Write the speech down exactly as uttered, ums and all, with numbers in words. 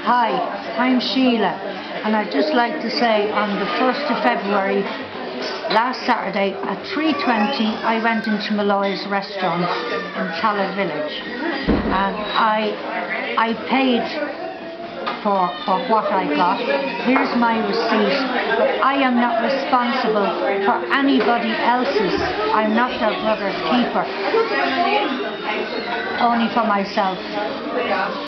Hi, I'm Sheila, and I'd just like to say on the first of February, last Saturday at three twenty, I went into Malloy's restaurant in Cala Village, and I I paid for, for what I got. Here's my receipt, but I am not responsible for anybody else's. I'm not their brother's keeper, only for myself.